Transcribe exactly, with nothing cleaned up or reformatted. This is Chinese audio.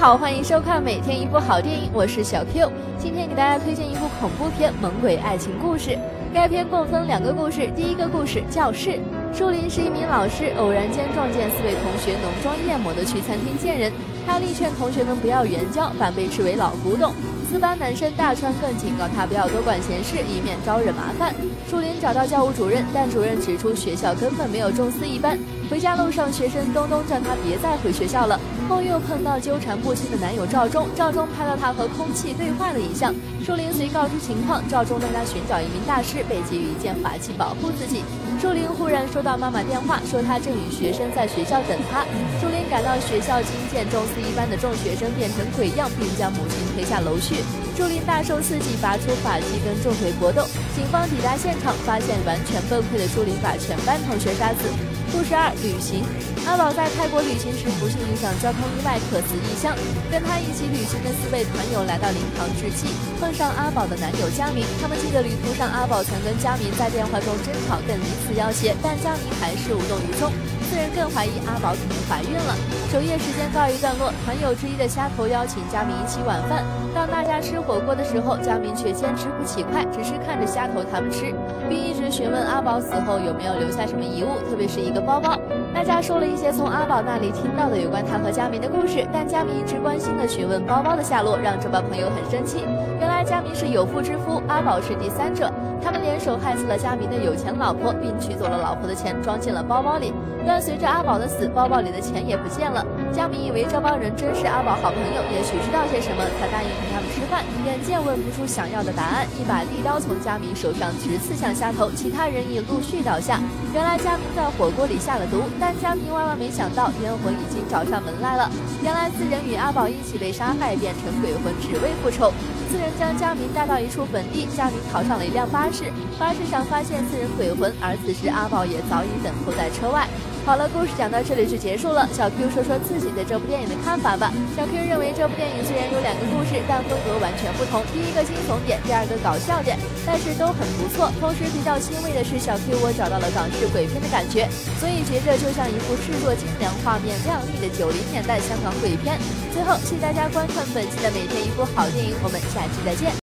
好，欢迎收看每天一部好电影，我是小 Q。今天给大家推荐一部恐怖片《猛鬼爱情故事》。该片共分两个故事，第一个故事教室。树林是一名老师，偶然间撞见四位同学浓妆艳抹的去餐厅见人，他力劝同学们不要援交，反被斥为老古董。四班男生大川更警告他不要多管闲事，以免招惹麻烦。树林找到教务主任，但主任指出学校根本没有重四一班。回家路上，学生东东叫他别再回学校了。后又碰到纠缠不清的男友赵忠，赵忠拍到他和空气对话的影像。树林遂告知情况，赵忠带他寻找一名大师，被给予一件法器保护自己。树林忽然收到妈妈电话，说他正与学生在学校等他。树林赶到学校，惊见重四一班的众学生变成鬼样，并将母亲推下楼去。树林大受刺激，拔出法器跟众鬼搏斗。警方抵达现场，发现完全崩溃的树林把全班同学杀死。故事二：旅行。阿宝在泰国旅行时不幸遇上交通意外，客死异乡。跟他一起旅行的四位团友来到灵堂致祭，碰上阿宝的男友佳明。他们记得旅途上阿宝曾跟佳明在电话中争吵，更彼此要挟，但佳明还是无动于衷。四人更怀疑阿宝可能怀孕了。守夜时间告一段落，团友之一的虾头邀请佳明一起晚饭。当大家吃火锅的时候，佳明却坚持不起筷，只是看着虾头他们吃，并一直询问阿宝死后有没有留下什么遗物，特别是一个包包。大家说了一些从阿宝那里听到的有关他和佳明的故事，但佳明一直关心的询问包包的下落，让这帮朋友很生气。原来佳明是有妇之夫，阿宝是第三者，他们联手害死了佳明的有钱老婆，并取走了老婆的钱装进了包包里。但随着阿宝的死，包包里的钱也不见了。佳明以为这帮人真是阿宝好朋友，也许知道些什么，才答应和他们吃饭。眼见问不出想要的答案，一把利刀从佳明手上直刺向虾头，其他人也陆续倒下。原来佳明在火锅里下了毒，但佳明万万没想到冤魂已经找上门来了。原来四人与阿宝一起被杀害，变成鬼魂，只为复仇。四人将佳明带到一处坟地，佳明逃上了一辆巴士，巴士上发现四人鬼魂，而此时阿宝也早已等候在车外。好了，故事讲到这里就结束了。小 Q 说说自己对这部电影的看法吧。小 Q 认为这部电影虽然有两个故事，但风格完全不同。第一个惊悚点，第二个搞笑点，但是都很不错。同时比较欣慰的是，小 Q 我找到了港式鬼片的感觉，所以觉着就像一部制作精良、画面亮丽的九零年代香港鬼片。最后，谢谢大家观看本期的每天一部好电影，我们下期再见。